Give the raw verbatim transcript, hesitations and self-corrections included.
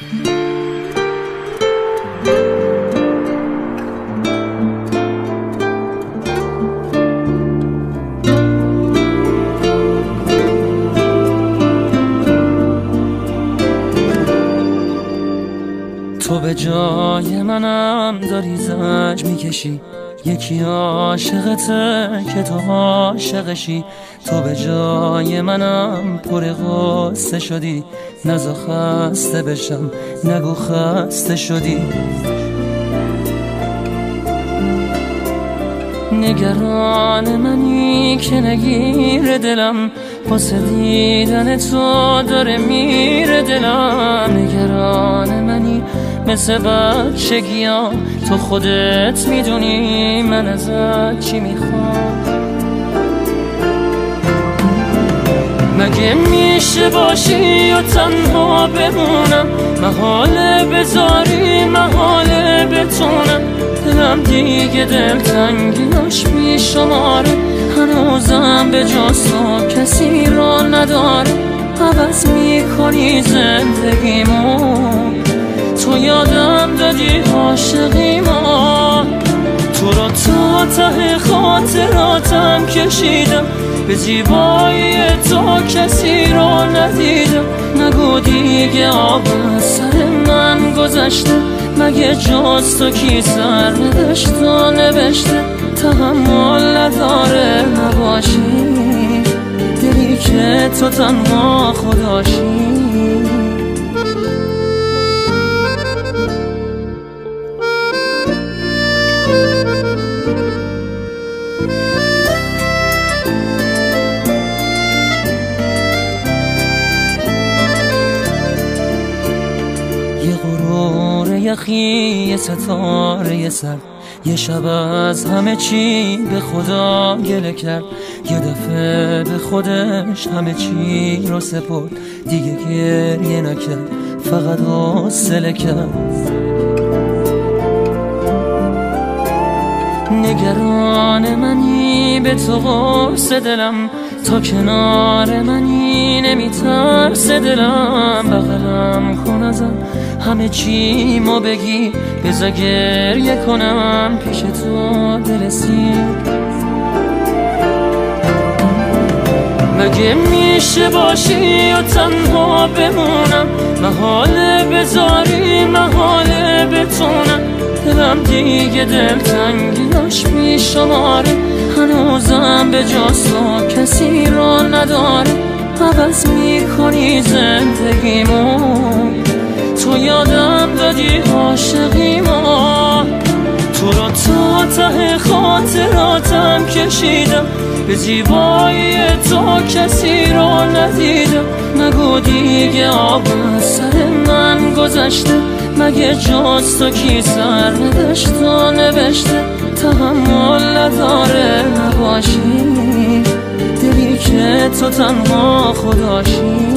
تو به جای منم داری زنج میکشی، یکی عاشقته که تو عاشقشی. تو به جای منم پر غصه شدی، نزا خسته بشم نگو خسته شدی. نگران منی که نگیر دلم، واسه دیدن تو داره میره دلم. نگران منی مثل بچگیام، تو خودت میدونی من ازت چی میخوام. مگه میشه باشی و تنها بمونم، محاله بذاری محاله بتونم. دلم دیگه دلتنگیاش میشماره، هنوزم به جز تو کسی را نداره. عوض میکنی زندگیمو، تو یادم دادی عاشقیمو. تو را تا ته خاطراتم کشیدم، به زیبایی تو کسی را ندیدم. نگو دیگه آب از سر من گذشته، مگه جز تو کی سر نوشت و نوشته. تحمل نداره نباشی، دلی که تو تنها خداشی. یه غرور یخی، یه ستاره سر، یه شب از همه چی به خدا گله کرد. یه دفعه به خودش همه چی رو سپرد، دیگه گریه نکرد فقط حوصله کرد. نگران منی به تو قرص دلم، تا کنار منی نمیترس دلم. بغلم کن ازم همه چی مو بگی، بذار گریه کنم پیش تو دل سیر. مگه میشه باشی و تنها بمونم، محاله بذاری محاله بتونم. دلم دیگه دلتنگیاش میشماره، هنوزم به جز تو کسی را نداره. عوض میکنی زندگیمو، تو یادم دادی عاشقیمو. تو را تا ته خاطراتم کشیدم، به زیبایی تو کسی را ندیدم. نگو دیگه آب از سر من گذشته، مگه جز تو کی سر نوشت و نوشته. تحمل نداره نباشی، دلی که تو تنها خداشی.